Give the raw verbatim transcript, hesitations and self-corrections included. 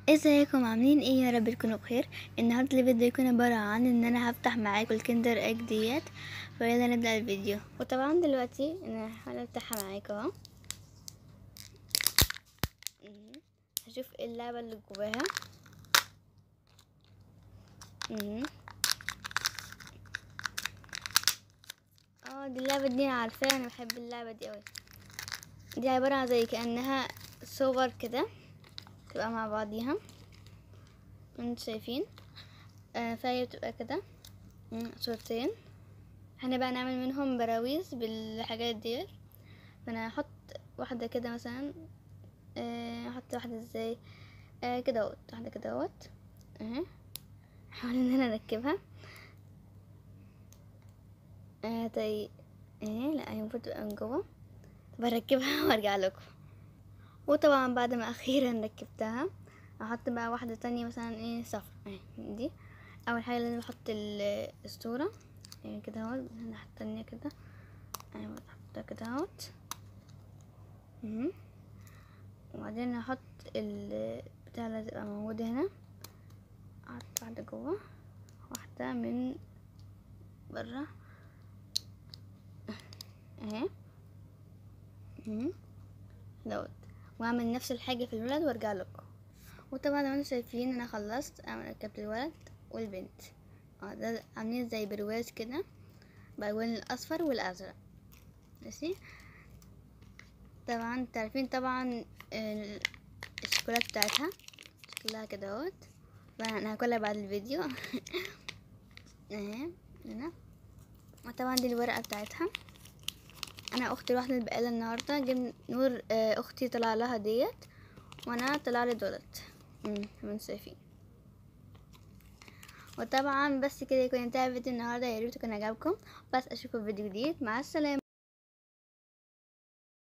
ازيكم عاملين ايه؟ يا رب تكونوا بخير. النهارده الفيديو يكون عباره عن ان انا هفتح معاكم الكندر ايج ديت، فيلا نبدا الفيديو. وطبعا دلوقتي انا هحاول افتحها معاكم اهو. مم. هشوف ايه اللعبه اللي جواها. مم. اه دي اللعبه دي انا عارفاها، انا بحب اللعبه دي قوي. دي عباره عن زي كانها صور كده تبقى مع بعضيها، انتوا شايفين؟ آه فهي بتبقى كده صورتين. احنا بقى نعمل منهم براويز بالحاجات ديت. فانا هحط واحده كده مثلا، آه، احط واحده ازاي؟ آه كده اهوت، واحده كده اهوت اهي. احاول ان انا اركبها. آه طيب اهي، لا هي المفروض تبقى من جوه. طب اركبها وارجع لكم. وطبعا بعد ما اخيرا ركبتها احط بقى واحده تانية مثلا ايه صفر اهي. دي اول حاجه لازم احط الاسطوره يعني كده اهوت. الناحيه التانية كده ايوه احطها كده اهوت. مهم. وبعدين هحط البتاع اللي تبقى موجودة هنا، احط واحدة جوه واحدة من برا اهي. مهم. دوت، واعمل نفس الحاجة في الولد وارجع لكم. وطبعا لو انتوا شايفين انا خلصت، انا ركبت الولد والبنت. اه ده عاملين زي برواز كده بالوان الاصفر والازرق. ماشي. طبعا تعرفين طبعا ال- الشوكولاتة بتاعتها شكلها كده اهوت. انا هاكلها بعد الفيديو. اهي هنا. وطبعا دي الورقة بتاعتها. انا اختي الواحدة اللي بقالها النهاردة جبن نور، آه، اختي طلع لها ديت وانا طلع لي دولت. امم من شايفين. وطبعا بس كده يكون انتهى فيديو النهارده. يا ريت يكون عجبكم. بس اشوفكم في فيديو جديد. مع السلامة.